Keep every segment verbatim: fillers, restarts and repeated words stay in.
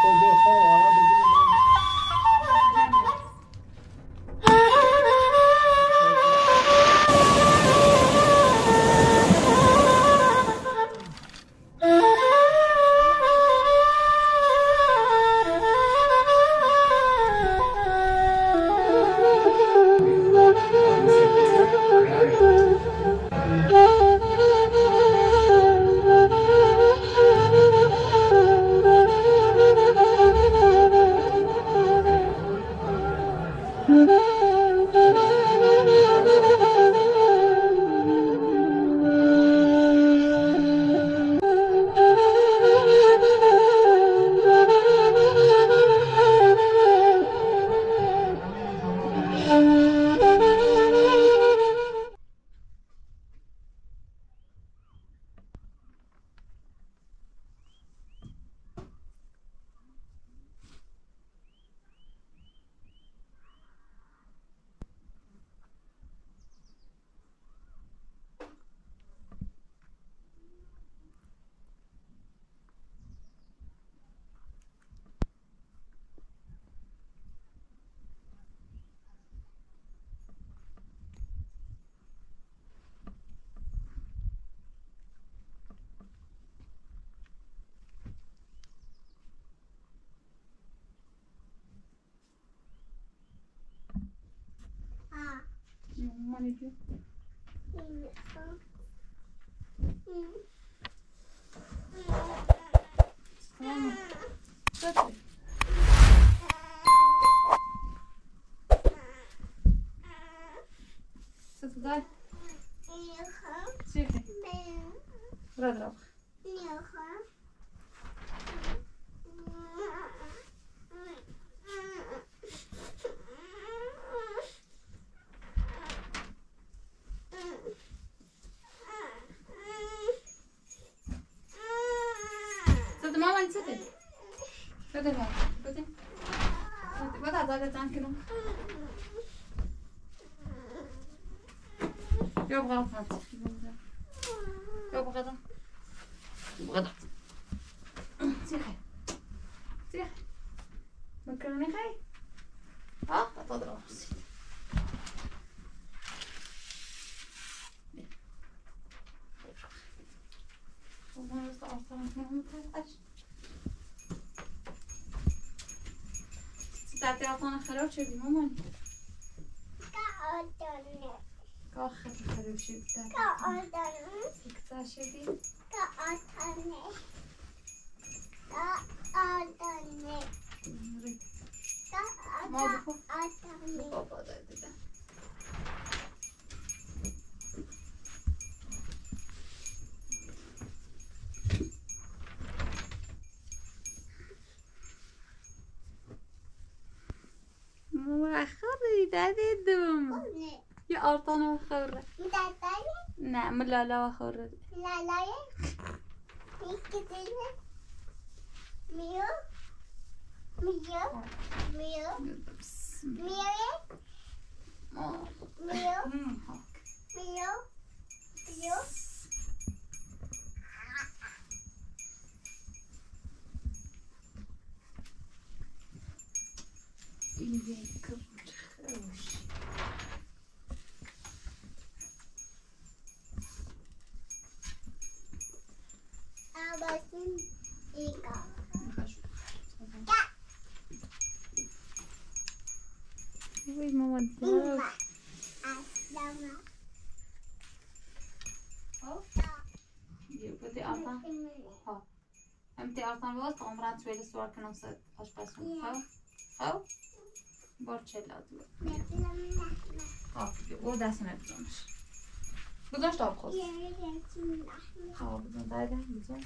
Anneciğim. Tamam mı? Hadi. Sıkıday. Çekil. Burada bak. صدق ماما انت صدق صدق ماما صدق صدق بدأ ضاقت عن كده يوم غلط هاتي يوم غدا يوم غدا سيخي سيخي مكروني خي ها أتضرب نفسي والله بس أصلاً ما متعرفش ستعطي عطانا خروش دي ماما كأردن كأخذ الخروش بتاعتي كأردن اكتاشي دي كأردن كأردن ما بخو كأردن بابا ده ده ده مؤخري دادم يا أرطان وخرة نعم لا لا وخرة لا لا كده ميو ميو ميو ميو ميو ميو ميو إليك خوش أبغى إيكا وي ماما دلوقتي أسلم أو بدي أعطان ها أمتى أعطان الوقت عمرات شوي السؤال كنا نصير أشخاص أو أو بارتشيلا دلوقتي ها وده سنة بزنش بزنش طاب خالص ها بزن ده ده بزن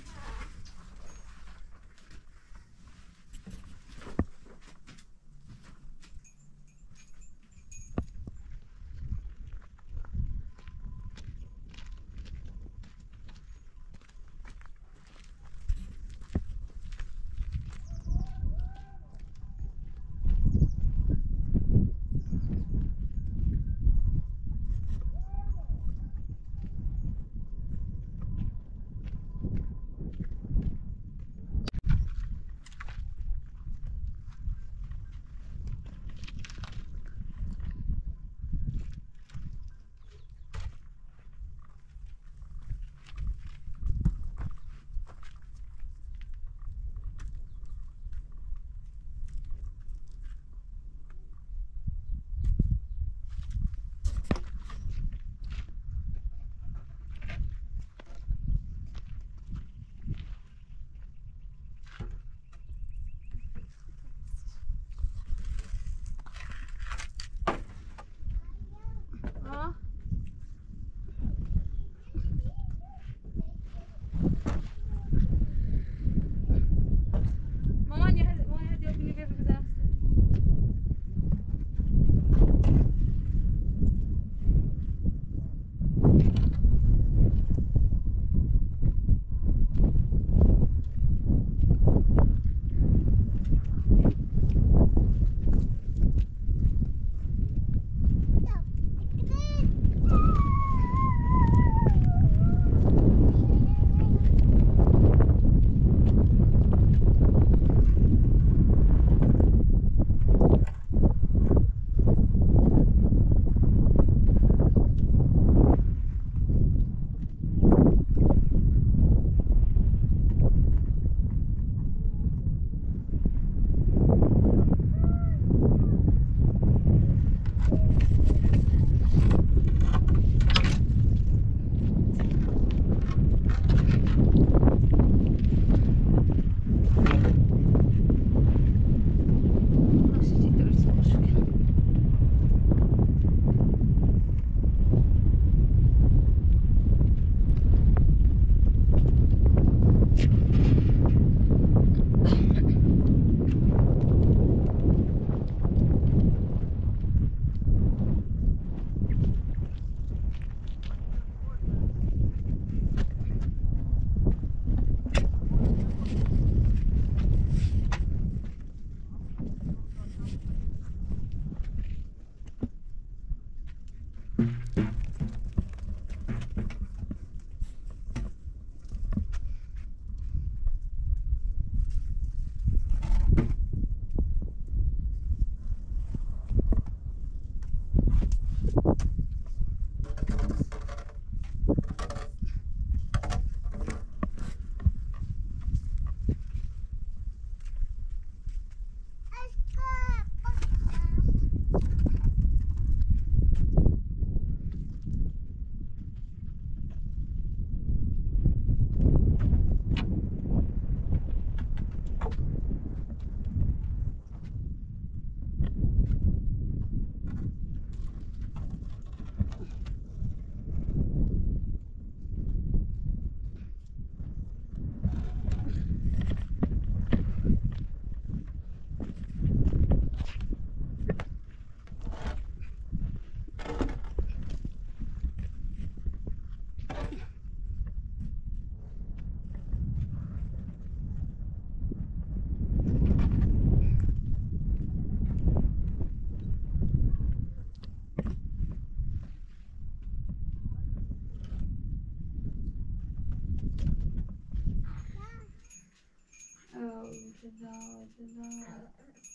واجد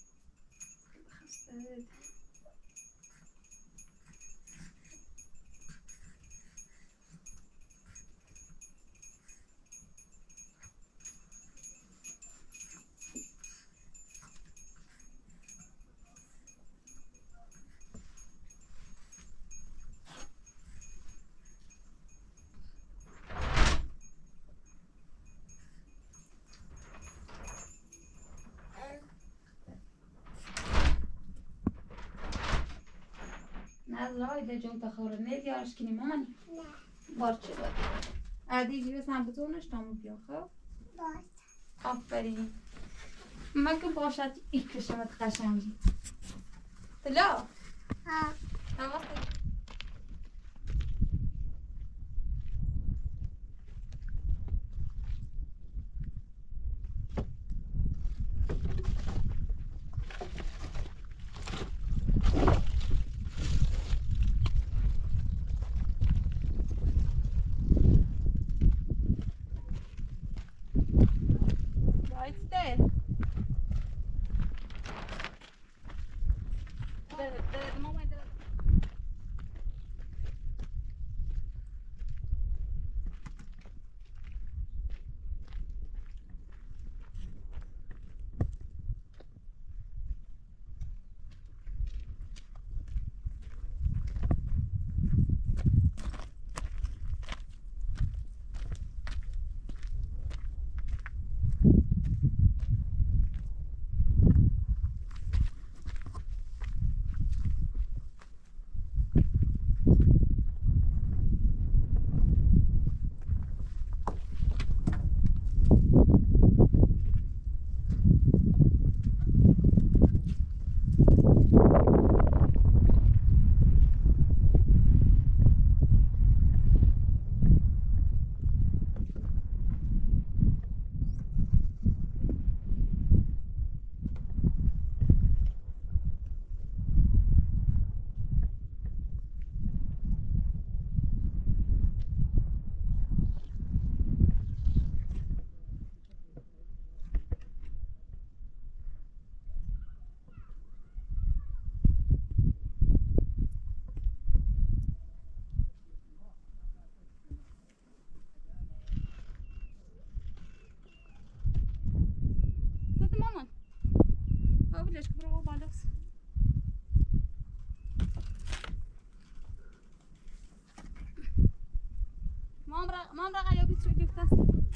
خسته. نازله ایده جو تخور نمیارش کنی مامانی نه بارچه داد عادی جیبه سن بتونش تامو بیا خب باش آفرین مگه باشد این کشمت قشنگی طلا ها حواست قبلش برو بالاس مام را مام را قایا بیت شو گفتن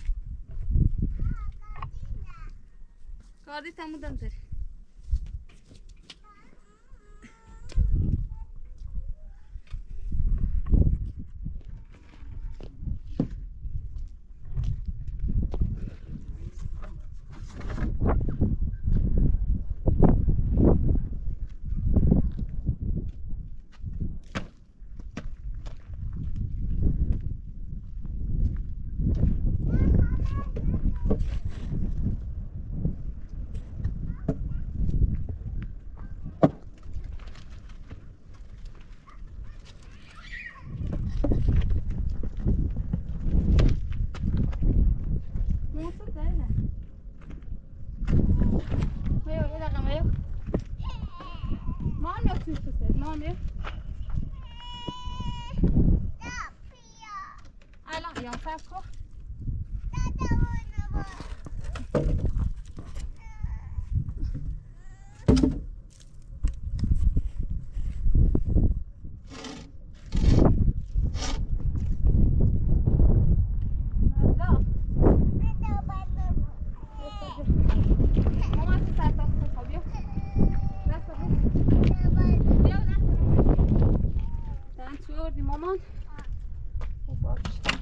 کاری تمودن تر Mommy. الان یام صبر کن مامان باش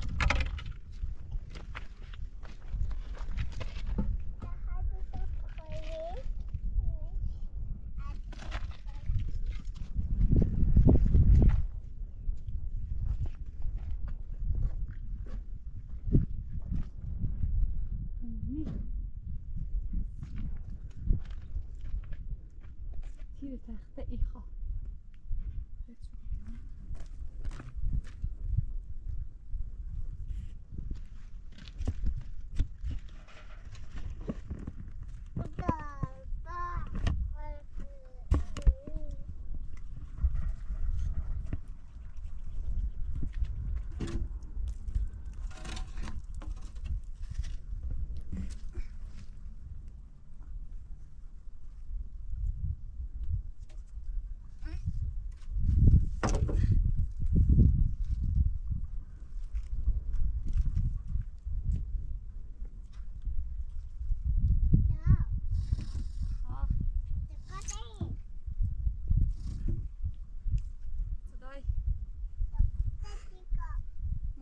تیر تخته ایخا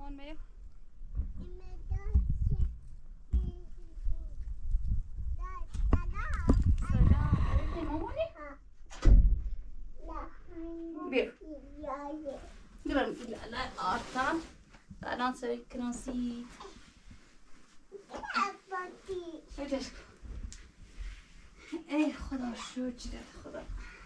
مامان ميو سلام حبيبتي ماموني بير درم لا لا أرتان الآن سوي كراسي وجهك اي خدا شو جدت خدا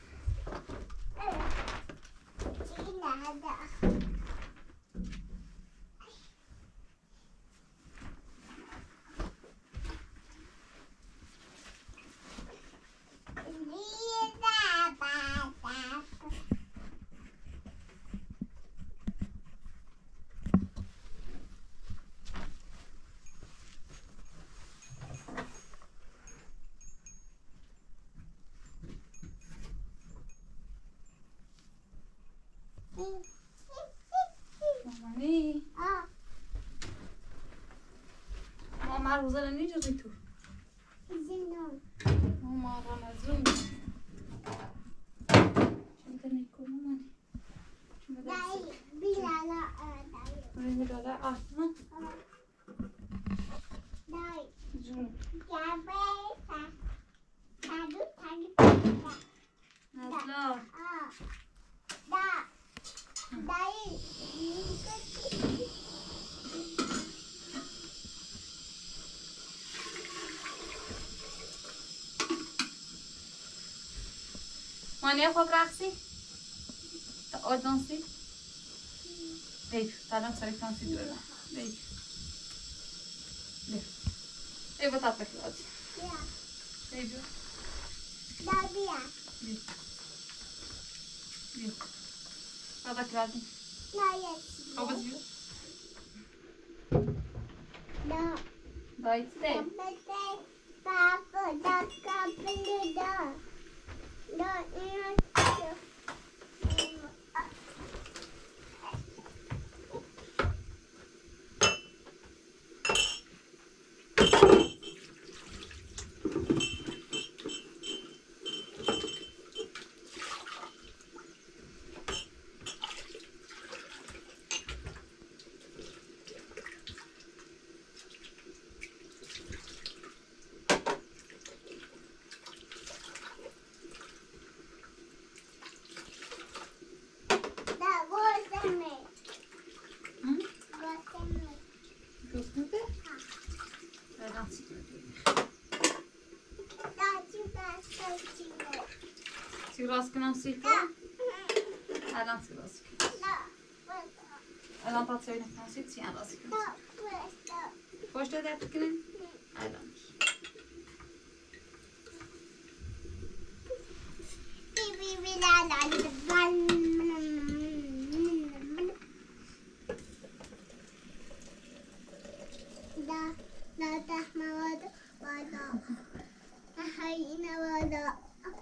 ماماني ماما روزانا نيجي ريتو ماما رمزون شو بدنا يكون ماماني شو بدنا نريد على عاصمة جون نازلة ماني أخوك راقصي تقعد دانسي ليك تعالى نسوي دانسي دولا ليك ليك ايه بطاطك دلوقتي ليك ليك ليك هذا كرادي أو بس بيو دايت تي راسك نسيته الان سي راسك الان تسوي لك نسيت سي على راسك واش تقدر تكلم الان لا لا تحمى وضع وضع أحيينا وضع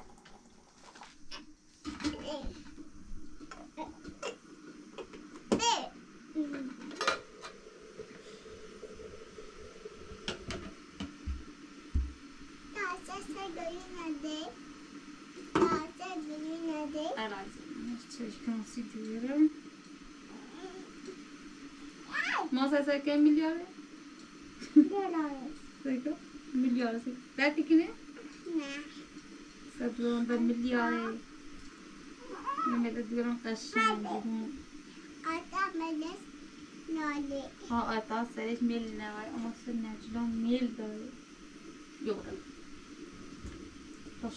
Masa sai che migliore? Sai migliore sì. Perché che ne? Sapevo per migliore. Non mi devo lasciare. Ata meles nole. ها ata سرش میل نوای اما سر نجلا میل داره یورم باش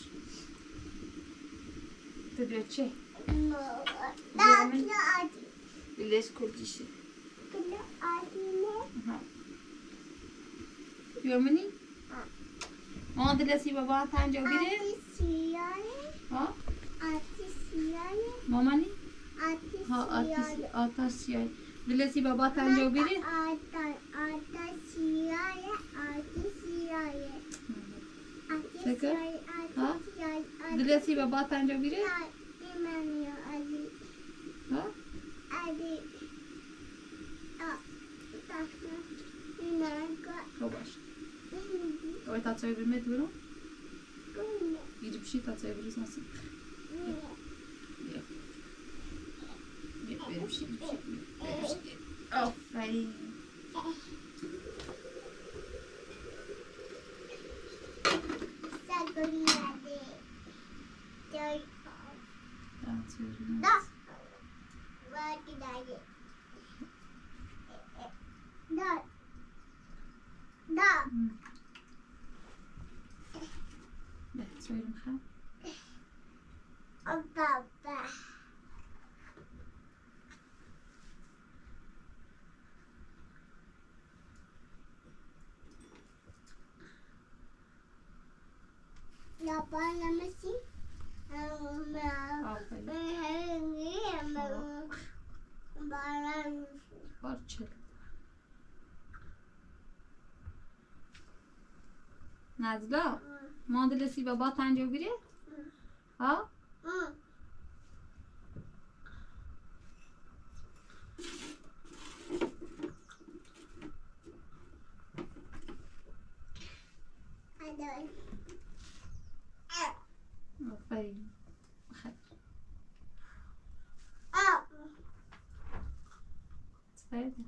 تدوی چه؟ Da kilo adi. Bileş kurdişi Kilo adi ne? Yomini? ما دلسی بابا پنجاه بیره؟ Ati siyane. ها؟ Ati siyane. مامانی؟ Ati ها siyane. آتیسی آتاسی های دلسی بابا پنجاه بیره؟ Ata ata siyane. Ati siyane. Ati Peki. siyane. Ha? Ati siyane. دلسی بابا پنجاه بیره؟ İmamiyo adi. ها؟ Adi. Ah. Takma. İnanka. خب باش اوی تاتسای برمه دورم بیری بشی تاتسای بریز نسیم بیا بیا بری بشی بری بشی بری بشی آفرین. سگولی نده جای آفرین. دا باقی داره دا دا به سویل میخوام. بابا Apa nama sih? Barang. بارچه نزلا ماندلسی بابا تنجا بیره؟ ها؟ Ada. آفرین. خیلی. Ah. خیلی.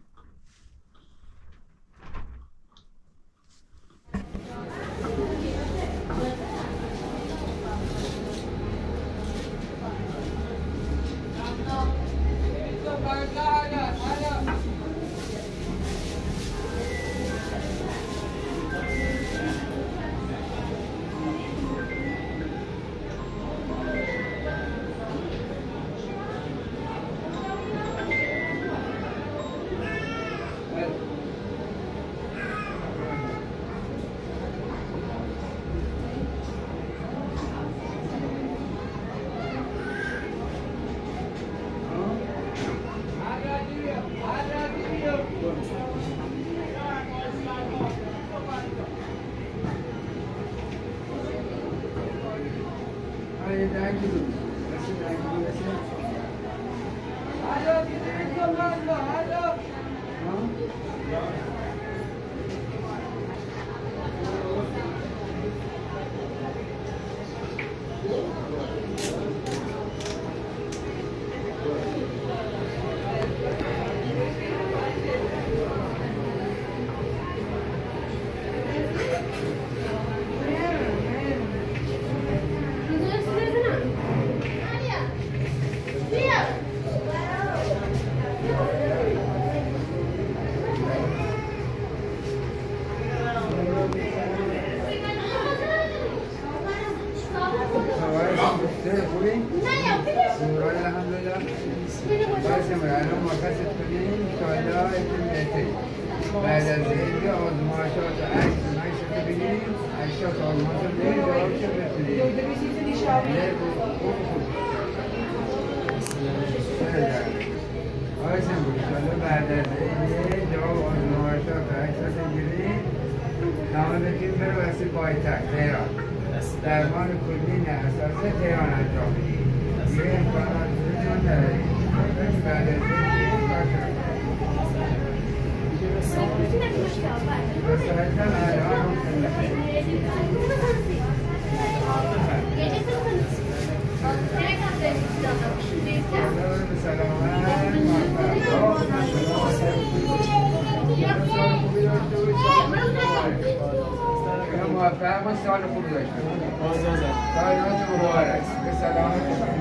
بعد از اینکه آزمایشات عکس نشده بگیریم عکسات آزمایشات بگیریم جوابش رو بسیدیم آقای سنگوش بعد از اینکه جواب آزمایشات عکسات بگیریم نامه بگیم بره واسه پایتخت تهران درمان کلی نه اساسه تهران انجام بدیم دیگه امکانات بودشون نداریم بعد از اینکه کار شد موفق با سال خوب داشته سالات مبارک به سلامت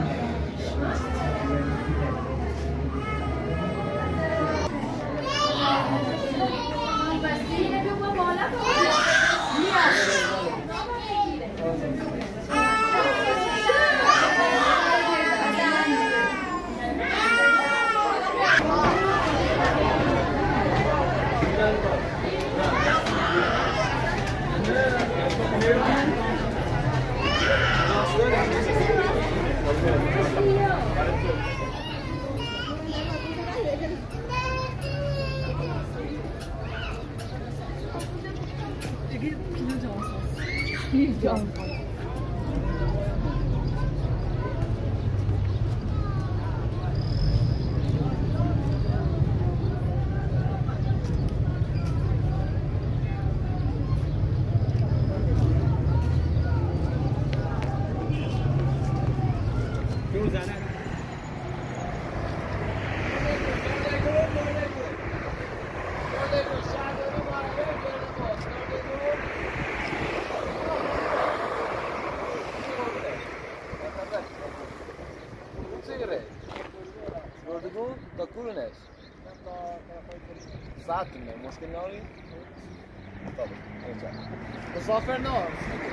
پولونش ساعت تونه مشکل ناری؟ طبعا مسافر نه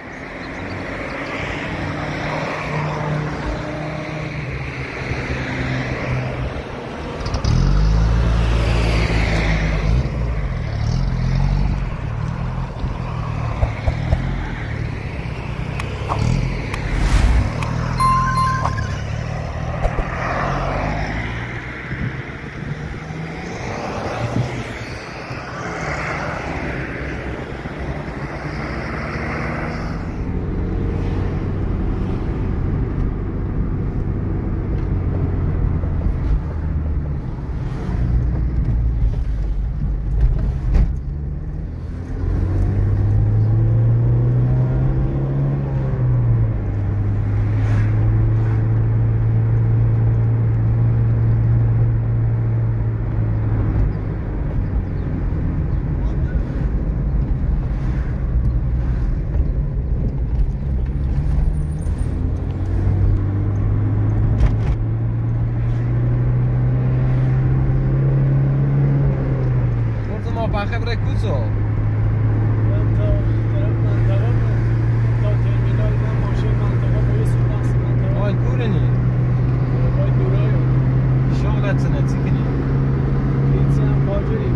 خبره کوچو من تا طرف منطقه تا ترمینال من ماشین منطقه با یه سود اصل منطقه آی کورنی باید دورای شغلت سنه چی کنی؟ پیتزی هم باجری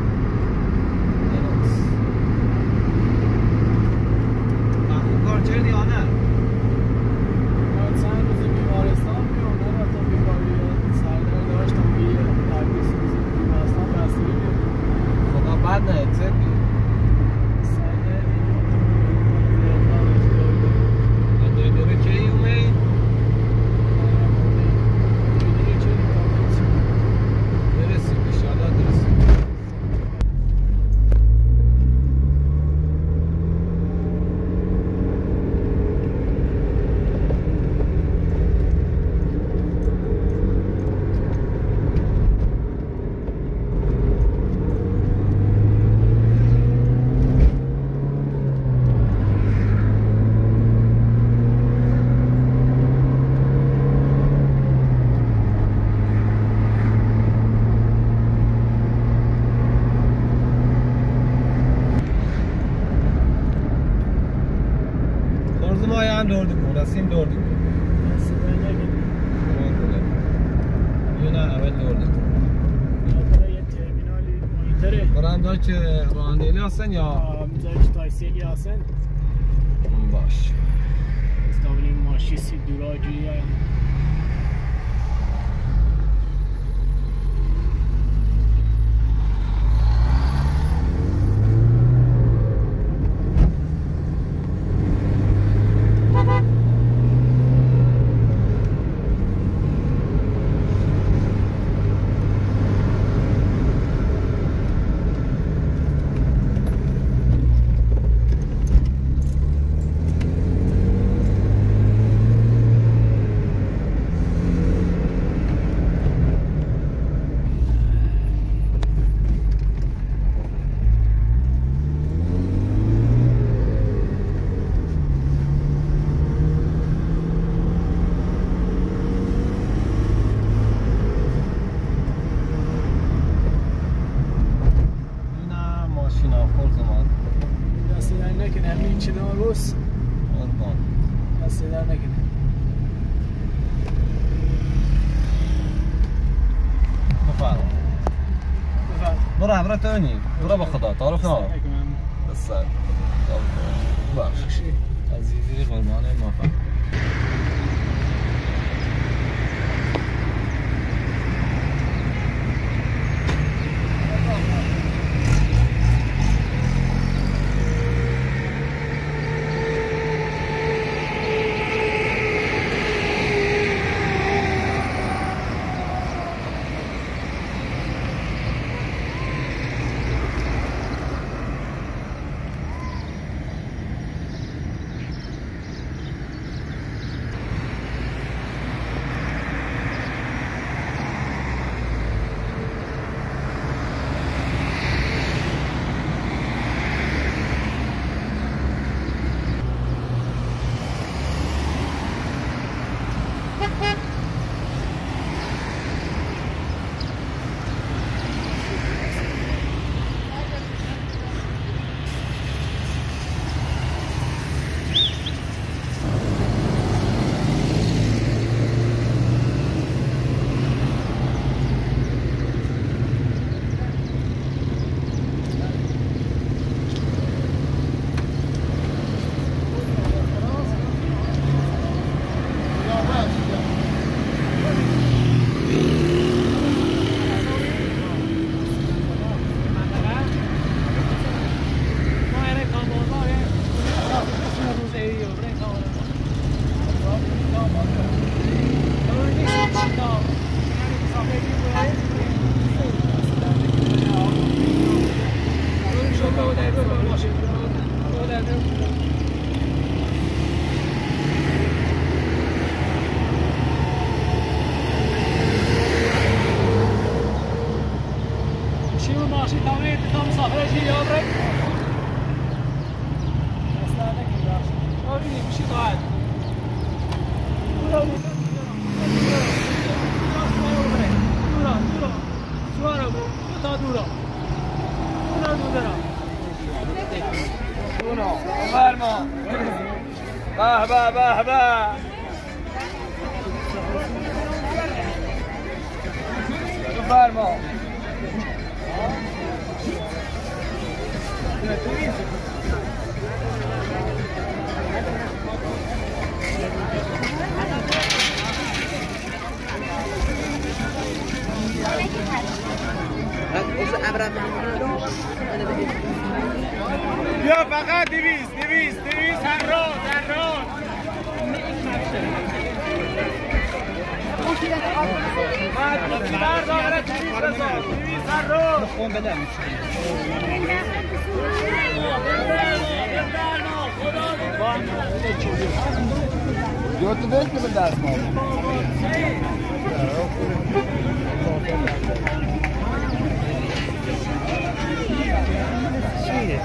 خوب کار کردی یا نه؟ من چند روز بیمارستان بیام نرفتم بیکاری سردر داشتم بیه تربیس روز بیمارستان بستگی بیام خدا بد نه چه بی؟ سردر دوی دوره که ای اومی؟ درستی بشالا درستی هم دوردی کن رسیم دوردی کن یه نه اول دوردی کن یه ترمینالی مایتره برندار که راندیلی هستن یا امزایش تایسیلی هستن باش استاولین ماشیسی دوراجی برو عبرت تونی برو با خدا تعارف نه بس باش عزیزی قربان موفق به به بفرما بیا فقط دویست دویست دویست هر روز هر روز برداره دویست بزار دویست هر روز خون بدم یا تو دست که به دست ما چیه؟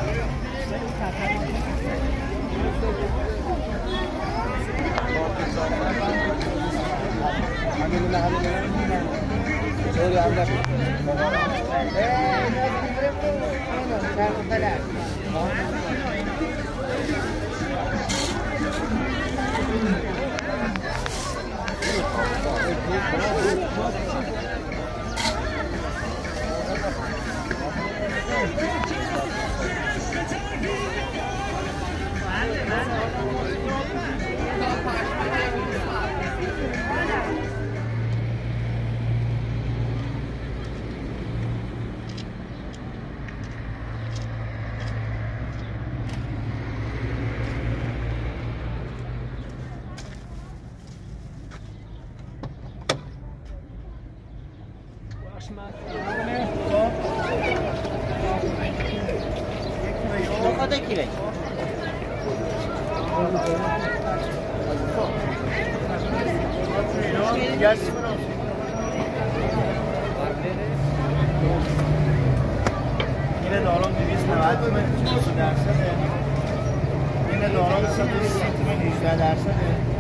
اینه دارم دویست و نود تومن چهارصد درصده اینه دارم صد و سی تومن هجده درصده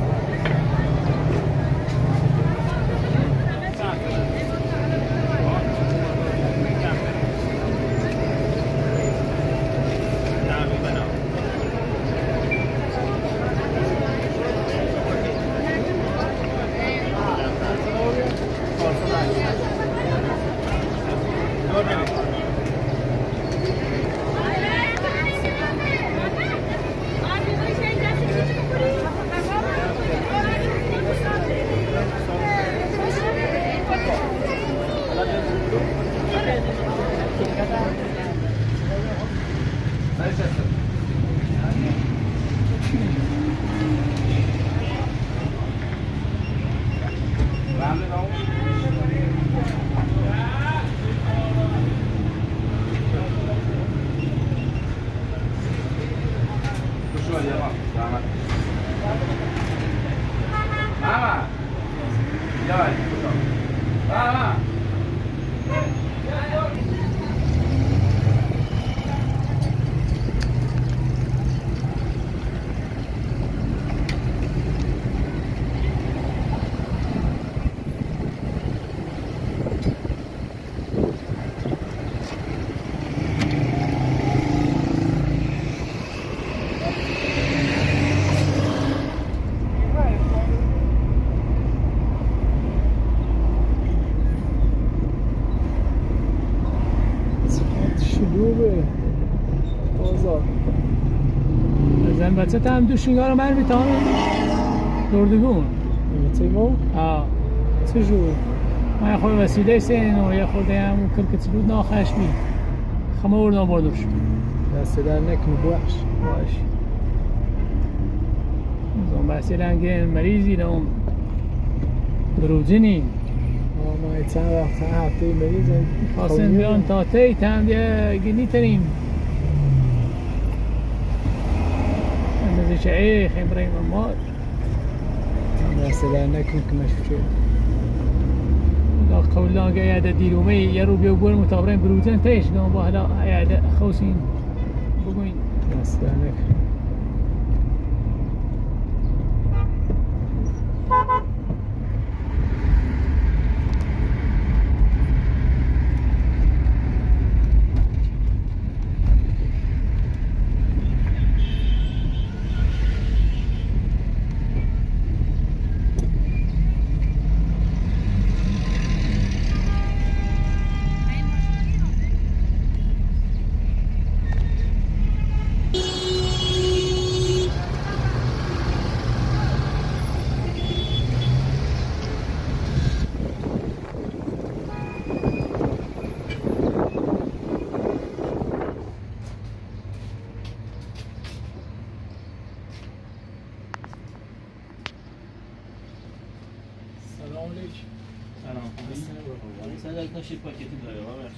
بچه تا هم دوشینگاه رو من بیتانم دردگون تیمو؟ آه چه جور من خود وسیله سین و یه خورده هم اون کرکت بود ناخش بی خمه بردم بردوش دست در نکنی بوش باش اون بحثی لنگه مریضی ده اون دروجینی ما چند وقت چند هفته مریض خواستن بیان تا تی تم دیگه گنی تریم اندازه ايه خبرين ممار دست در نکنی که مشوشه لا قول لا قاعدة ديرومي يرو بيقول متابرين بروتين تيش قام بهلا قاعدة خوسين بقولين دست در نکنی سلام علیکم. سلام. صدای تاشی پاکتی داره بابرش.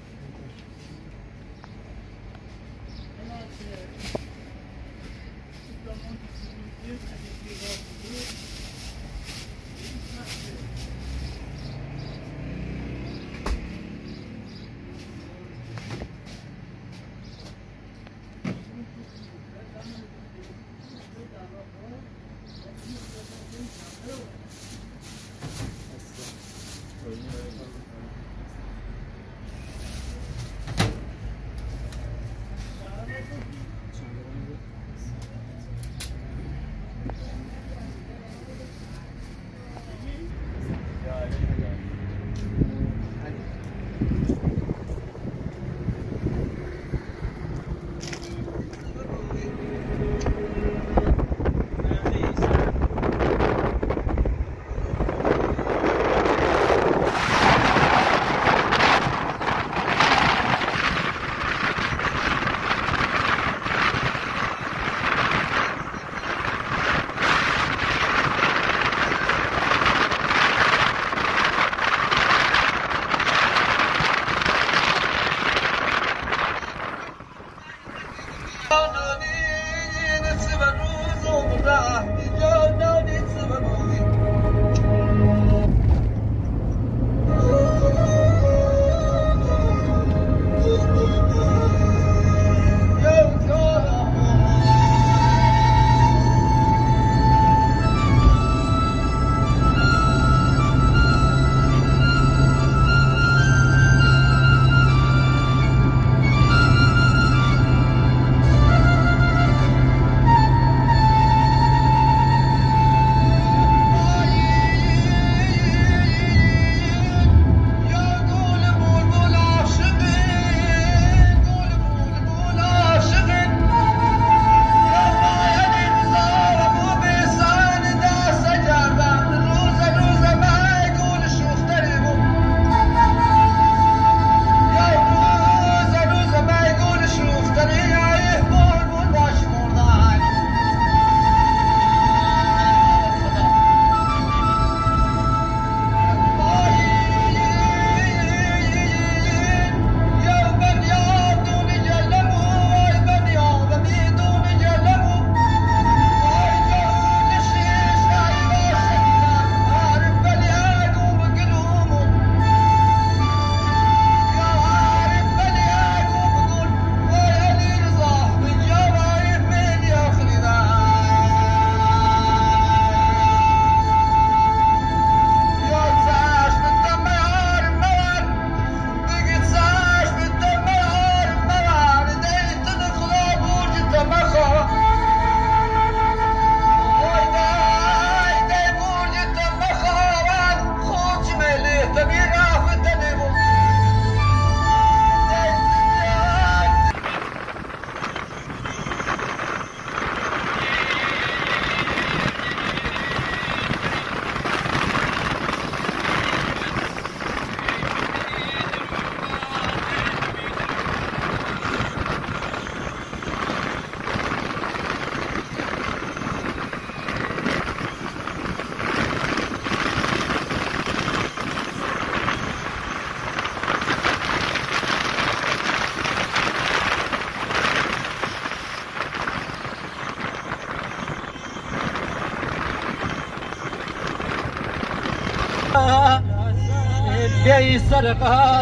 سر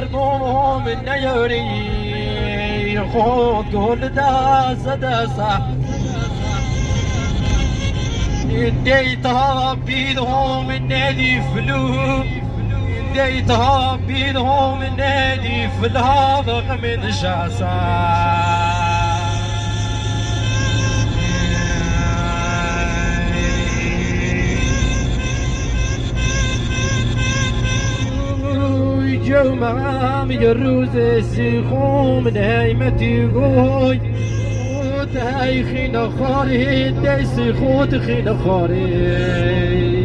قربو من نیاری خود گل دست دسته دیتا بیدهم ندی فلو دیتا بیدهم ندی فلا من شاسا جو معام الروز السيخوم نايمتي قوي وتهي خينا خاري دايسي خوت خينا خاري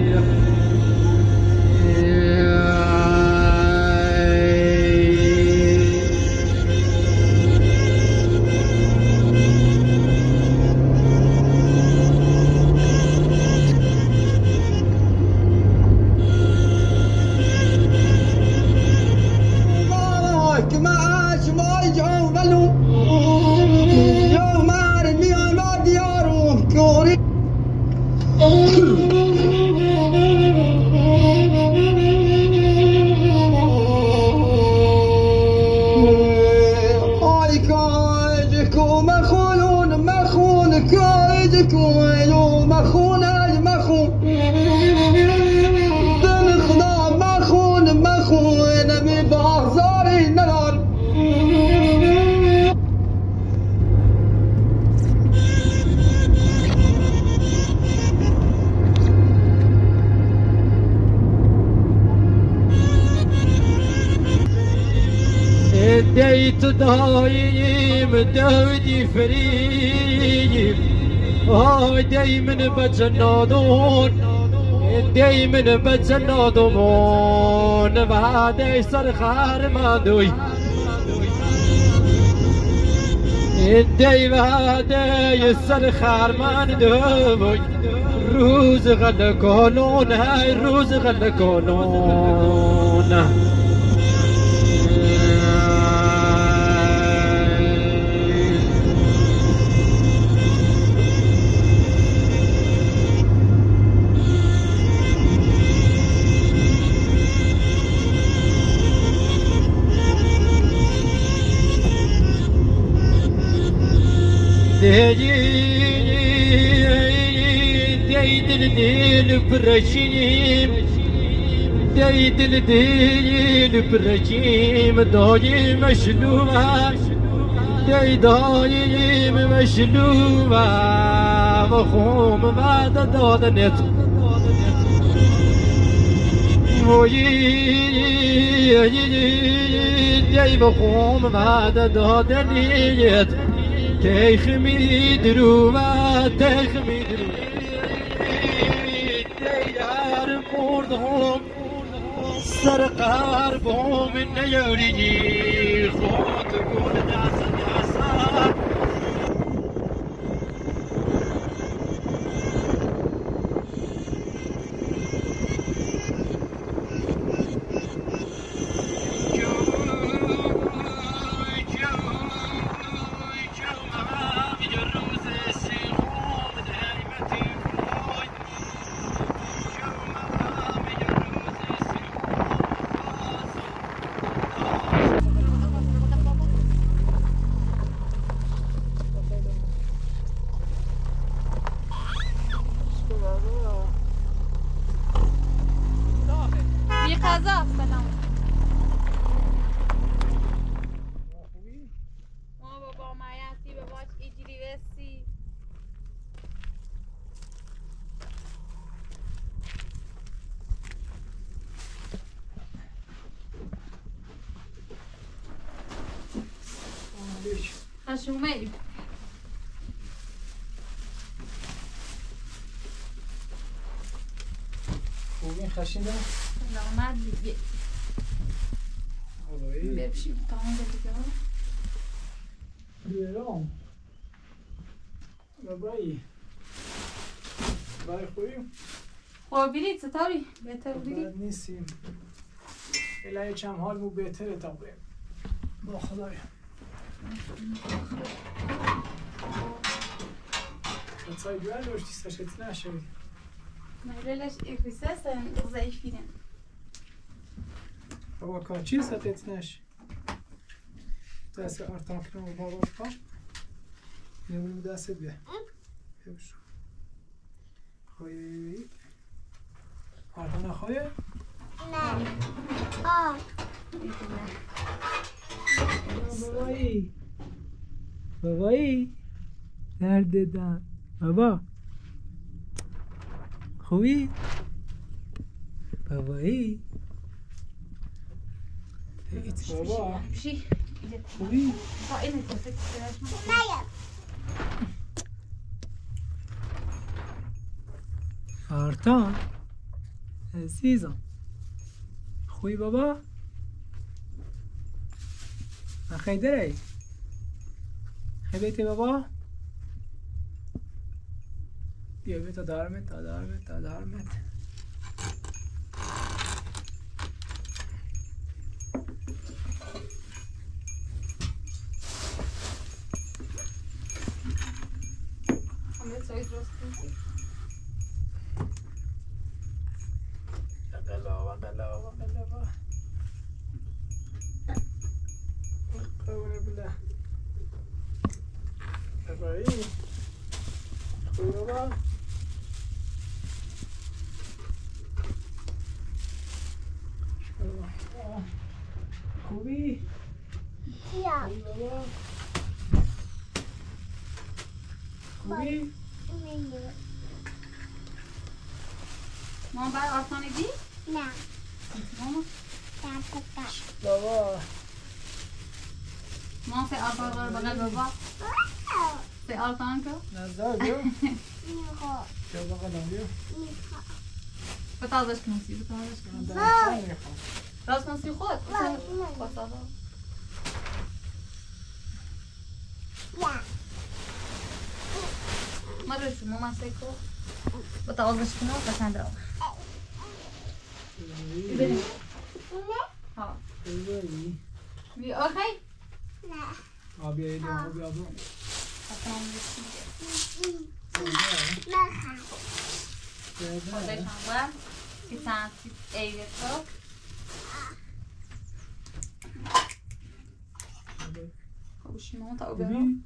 ديت دايم دودي فريم هاي دايما بجنادون دايما بجنادون وهذا يصير خار ما دوي دايما هذا يصير خار ما دوي روز غدا كونون هاي روز غدا كونون ديد الدين برشيم ديد الدين برشيم دايم مشلومة ديد دايم مشلومة مخوم بعد دادنت وي دي مخوم بعد دادنت تخمي دروما تخمي دروما تيار مردهم سرقار بهم النيوري خود كل ناس ناسا خشومي خوبی خشینه؟ نامد دیگه ببشیم تمام دیگه بیرام بابایی بای خوبی؟ خوابیلی چطوری؟ بهتر بودی؟ بد نیستیم الهی چم حال مو بهتره تا بریم با خدایا خطای بیار داشتی سشتی نشوی مهللش اکویسستن ضعیفیدن بابا کاچی ستت نش دست ارتان کنم بابا کن نمونیم دستت بیا ببشو خوی ارتان نخواه؟ نه آه بابایی بابایی درد دم بابا خوبی؟ بابایی بابا بشی خوبی؟ با اینه تفکر نیم آرتان عزیزم خوبی بابا؟ خیدره خیدره بابا؟ بیا بیا تا دارمت تا دارمت تا دارمت همه سایز راست کنی بلا بلا بلا بلا قوله بلا بابایی خوبی بابا؟ خوبی؟ یا خوبی بابا؟ خوبی؟ نیم مامان برای آرتانی دی؟ نه مامان دست بابا ما في آرطان بغل بابا في آرطان كو نزدار بيو میخوام بيو بغلم بيو میخوام بتازش کنسی بتازش کنسی دارم میخوام راست کنسی خود وای، خود تازه یا مرة شو ماما سيكو بتازش کنو بسند رو ببینیم ها بزایی بی آخی نه آبی ایلی آبی آبی اصلا نخوام خودش هم برم سی تن سی ایده تو خوشی ماما تا او برو ببین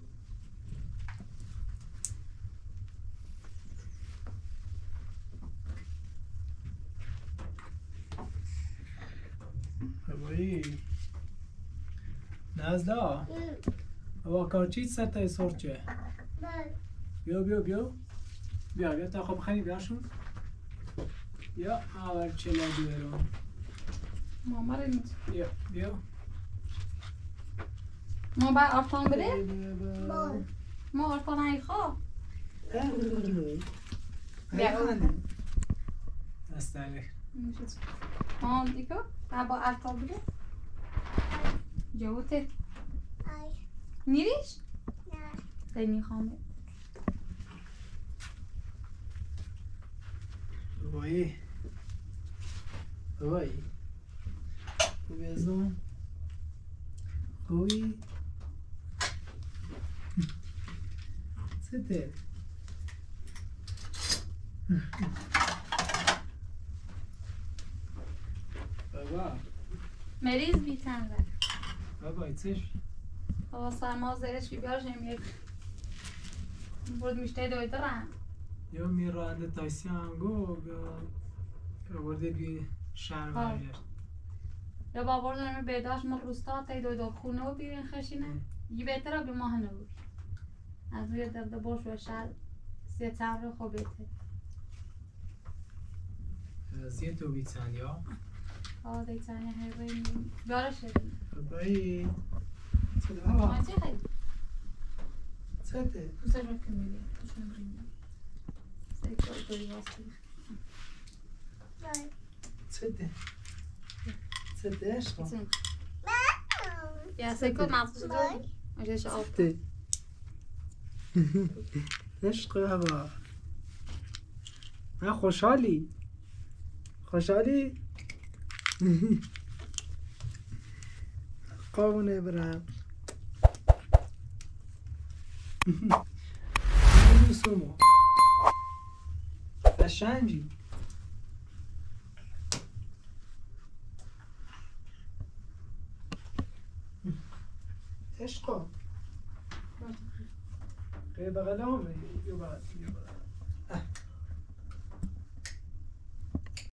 بابایی نزدا بابا کارچیت سر تای سرچه بیا بیا بیا بیا بیا تا خب خیلی بیا شون بیا آور چلا بیارم ماما رو نیست بیا بیا ما باید آرطان بره بای ما آرطان هایی خواه استنی ما دیگه باید با آرطان بره جوته آی نیریش؟ نه خیلی میخوام بابایی بابایی خوبی ازم خوبی سته بابا مریض بیتن بر بابا چش بابا سرما زیرش بی بیارش نمید برد میشته دوی درم یا میرانده تایسی هم گو یا برده بی شهر ها. برگرد یا با برد نمی بیداش ما روستا تای دوی دو خونه و بیرین خشینه یه بهتره بی ماه نبود از روی درد باش و شهر سی چند رو خوب بهتر زیه تو بیتن یا آه دیتانی هر بایی بیارش شدیم بابایی چه ما بابا چه خیلی چته دوستش رو که میبین دوستش رو میبین سیکل دوی واسطی بای چته چته عشقا چون یا سیکل مغزش داری اجازش آب چته عشق بابا من خوشحالی خوشحالی قابونه برم این سومو قشنگی عشقا قیب بغل همه یه بغل یه بغل